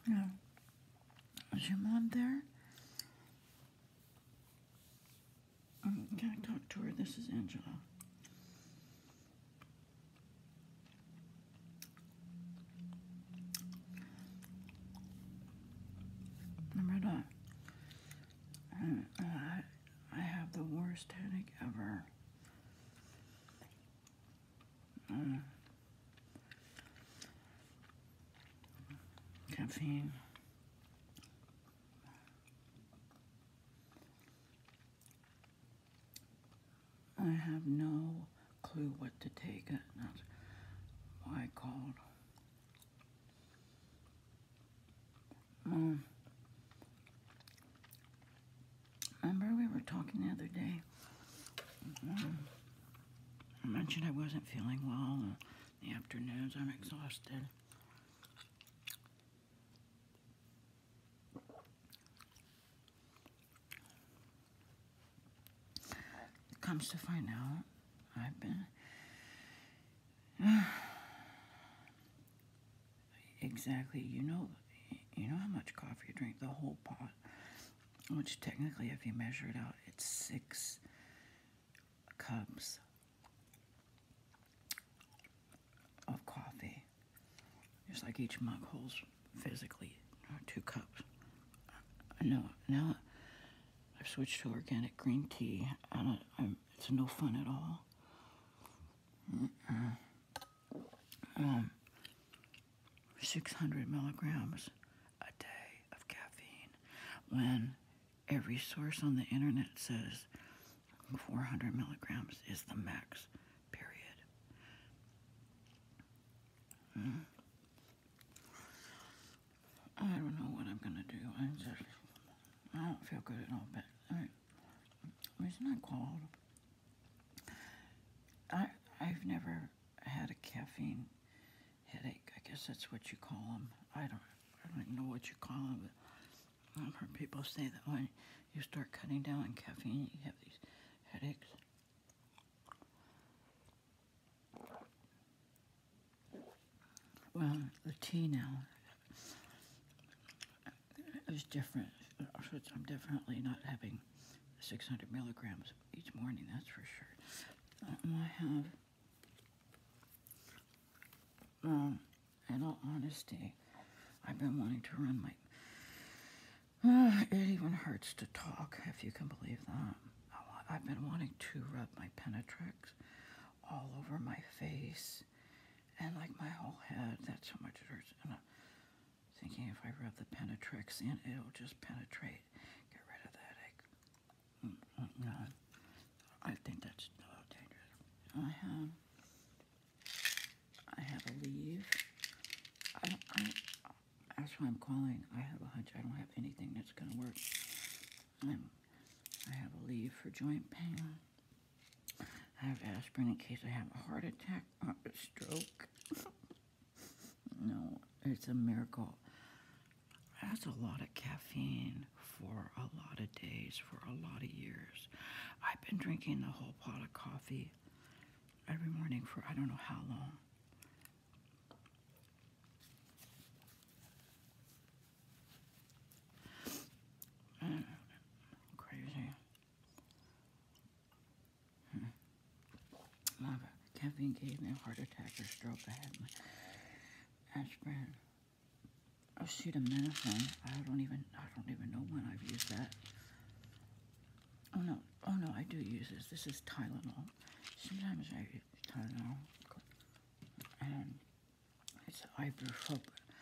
Yeah. Is your mom there? Can I talk to her? This is Angela. Remember that? I have the worst headache ever. Caffeine. I have no clue what to take. That's why I called. Um, Remember we were talking the other day? I mentioned I wasn't feeling well in the afternoons. I'm exhausted. It comes to find out, I've been exactly. You know how much coffee you drink, the whole pot. Which technically, if you measure it out, it's 6 cups of coffee. Just like each mug holds physically 2 cups. No, now I've switched to organic green tea, and it's no fun at all. 600 milligrams a day of caffeine, when every source on the internet says 400 milligrams is the max, period. I don't know what I'm gonna do. I don't feel good at all. But the reason I called, I've never had a caffeine headache. I guess that's what you call them. I don't even know what you call them. But I've heard people say that when you start cutting down on caffeine, you have these headaches. Well, the tea now is different. So I'm definitely not having 600 milligrams each morning, that's for sure. I have, in all honesty, I've been wanting to run my. It even hurts to talk, if you can believe that. I've been wanting to rub my Penetrix all over my face and like my whole head. That's how much it hurts. And I'm thinking if I rub the Penetrix in, it'll just penetrate, get rid of the headache. No, I think that's dangerous. I have a leave. That's why I'm calling. I have a hunch I don't have anything that's going to work. I have a leave for joint pain. I have aspirin in case I have a heart attack or a stroke. No, it's a miracle. That's a lot of caffeine for a lot of days, for a lot of years. I've been drinking the whole pot of coffee every morning for I don't know how long. Crazy. Caffeine gave me a heart attack or stroke. I had my aspirin. Acetaminophen. I don't even know when I've used that. Oh no, I do use this. This is Tylenol. Sometimes I use Tylenol. And it's ibuprofen.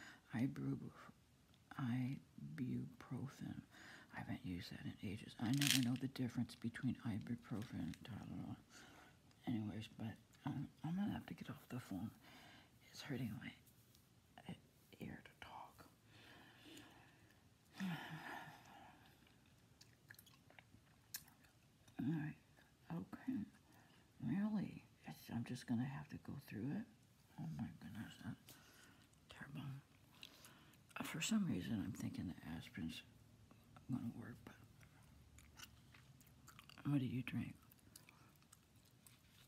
I haven't used that in ages. I never know the difference between ibuprofen and Tylenol. Anyways, but I'm gonna have to get off the phone. It's hurting my ear to talk. Alright, okay. Really? I'm just gonna have to go through it? Oh my goodness, that's terrible. For some reason, I'm thinking the aspirin's gonna work, but what do you drink?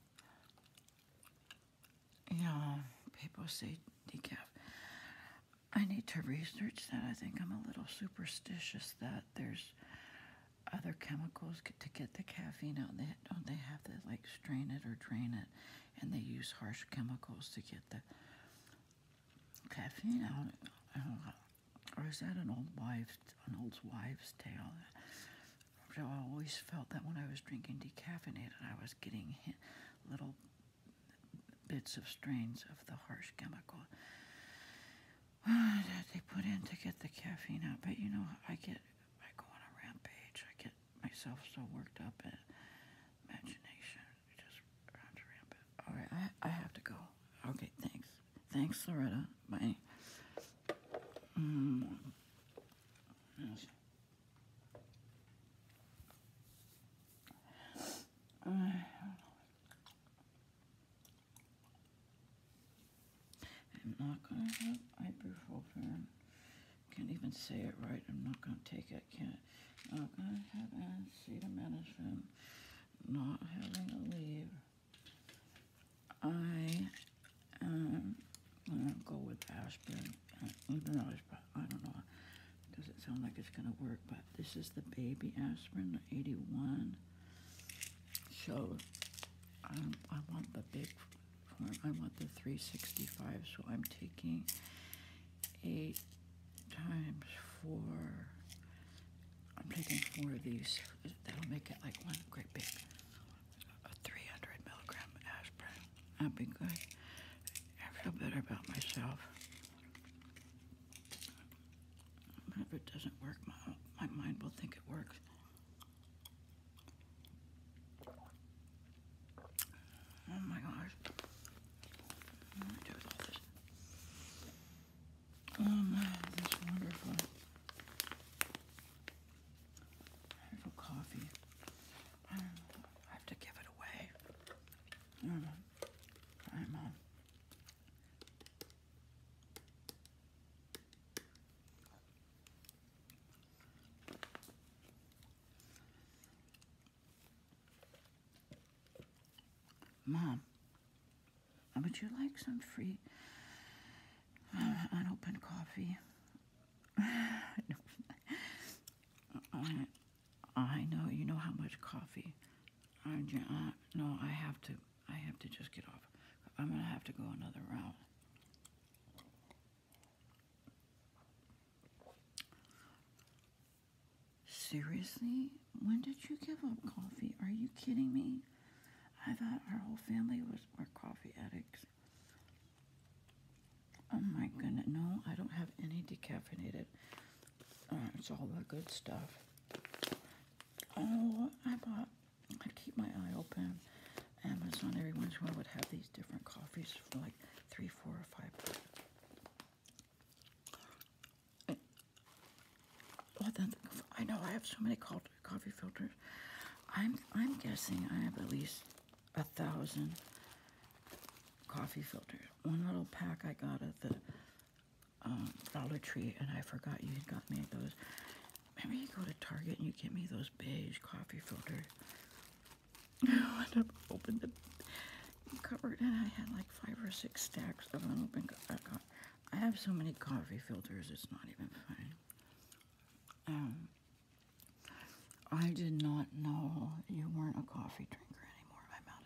Yeah, people say decaf. I need to research that. I think I'm a little superstitious that there's other chemicals to get the caffeine out. Don't they have to like strain it or drain it, and they use harsh chemicals to get the caffeine out? I don't know. Or is that an old wives' tale? So I always felt that when I was drinking decaffeinated, I was getting little bits of strains of the harsh chemical that they put in to get the caffeine out. But you know, I go on a rampage. I get myself so worked up in imagination. Just runs rampant. All right, I have to go. Okay, thanks. Thanks, Loretta. Bye. Yes. I'm not gonna have ibuprofen. Can't even say it right. I'm not gonna take it. Can't. Not gonna have acetaminophen. Not having a leave. I am gonna go with aspirin. Even though I don't know. Does it sound like it's gonna work? But this is the baby aspirin, the 81. So I want the big form. I want the 365. So I'm taking 8 times 4. I'm taking 4 of these. That'll make it like one great big, a 300 milligram aspirin. That'd be good. I feel better about myself. But if it doesn't work, my mind will think it works. Oh my gosh. What do I do with all this? That's wonderful. Wonderful coffee. I have to give it away. Hi, Mom. Mom, would you like some free unopened coffee? I know you know how much coffee. No, I have to just get off. I'm gonna have to go another route. Seriously? When did you give up coffee? Are you kidding me? I thought our whole family were coffee addicts. Oh my goodness, no, I don't have any decaffeinated. It's all the good stuff. Oh, I thought I'd keep my eye open. Amazon every once in a while would have these different coffees for like $3, $4, or $5. Well, then I know I have so many coffee filters. I'm guessing I have at least 1,000 coffee filters. One little pack I got at the Dollar Tree, and I forgot you had got me those. Maybe you go to Target and you get me those beige coffee filters. I opened the cupboard and I had like 5 or 6 stacks of unopened. I have so many coffee filters, it's not even funny. I did not know you weren't a coffee drinker anymore. I'm out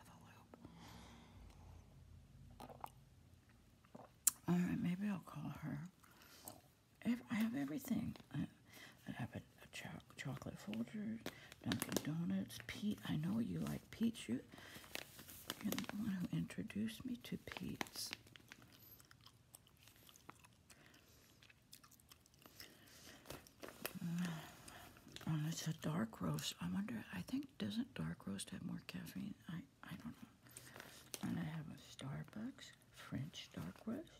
of the loop. All right, maybe I'll call her. I have everything. I have a chocolate Folgers, Dunkin' Donuts, Pete. I know you like Pete's. You're the one who introduced me to Pete's. It's a dark roast. I wonder, I think, doesn't dark roast have more caffeine? I don't know. And I have a Starbucks French dark roast.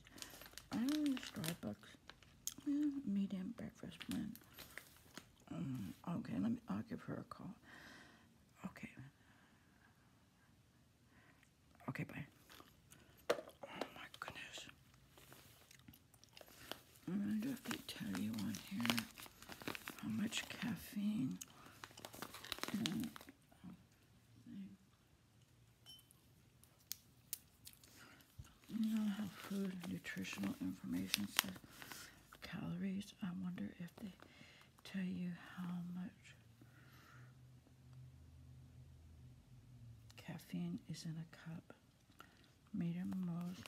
Starbucks medium breakfast blend. Okay, I'll give her a call. Okay. Okay, bye. Oh my goodness. I'm gonna have to tell you on here how much caffeine. You know how food nutritional information says calories. I wonder if they tell you how much caffeine is in a cup. Medium roast.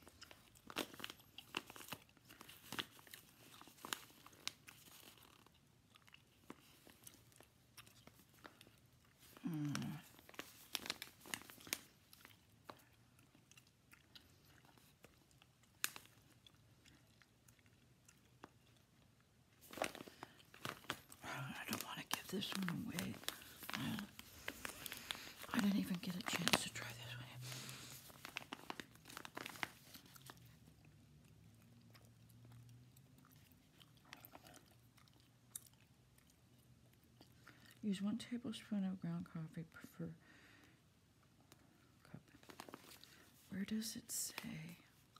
I don't want to give this one away. I didn't even get a chance to try this one. Use 1 tablespoon of ground coffee per cup. Where does it say?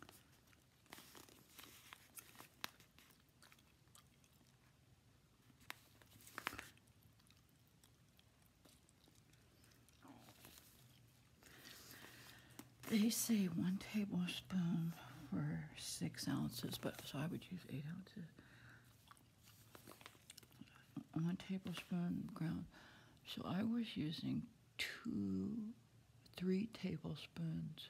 They say 1 tablespoon for 6 ounces, but so I would use 8 ounces. 1 tablespoon ground. So I was using 3 tablespoons.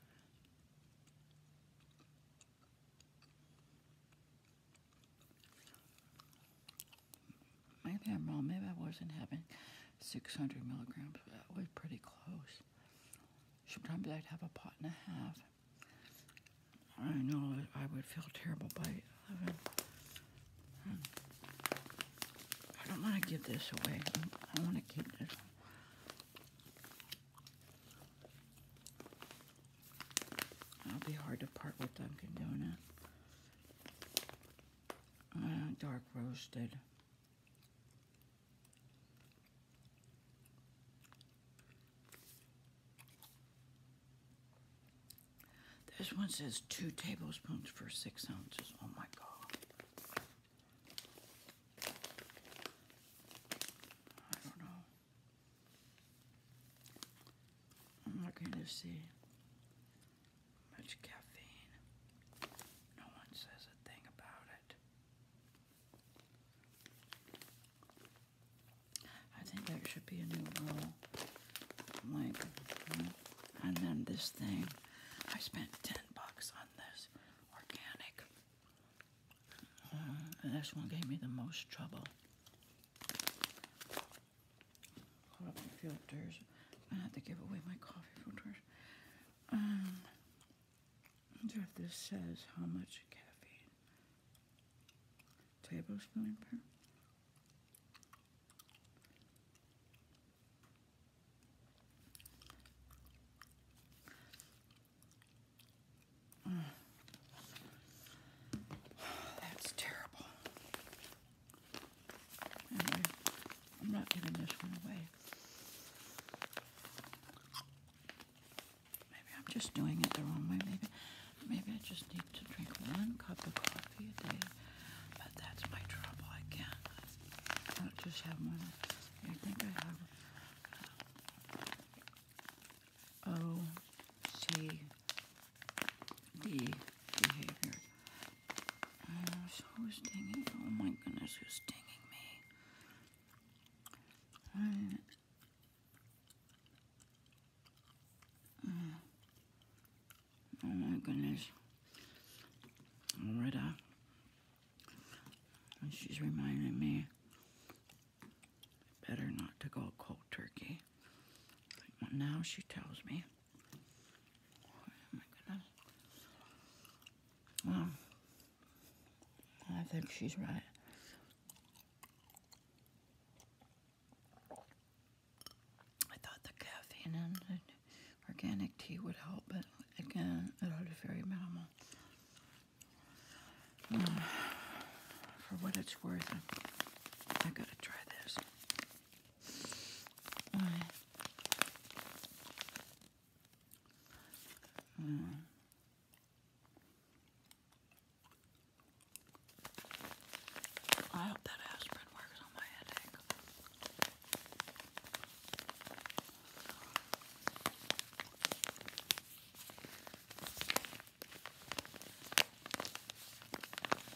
Maybe I'm wrong. Maybe I wasn't having 600 milligrams, but that was pretty close. Sometimes I'd have a pot and a half. I know I would feel terrible by 11. I don't want to give this away. I want to keep this. It'll be hard to part with Dunkin' Donut. Dark roasted. This one says 2 tablespoons for 6 ounces. Oh my God. I don't know. I'm looking to see much caffeine. No one says a thing about it. I think there should be a new rule. Like, and then this thing. I spent $10 on this organic. And this one gave me the most trouble. Coffee filters. I have to give away my coffee filters. I wonder if this says how much caffeine. Tablespoon per. That's terrible. Anyway, I'm not giving this one away. Maybe I'm just doing it the wrong way. Maybe I just need to drink 1 cup of coffee a day. But that's my trouble. I can't just have one. I think I have OCD behavior. So who's stinging? Oh my goodness, who's stinging me? Oh my goodness. Loretta. And she's reminding me better not to go cold turkey. But now she tells me. Oh my goodness. Well, I think she's right. I thought the caffeine and the organic tea would help, but again, it is very minimal. For what it's worth, I gotta try this.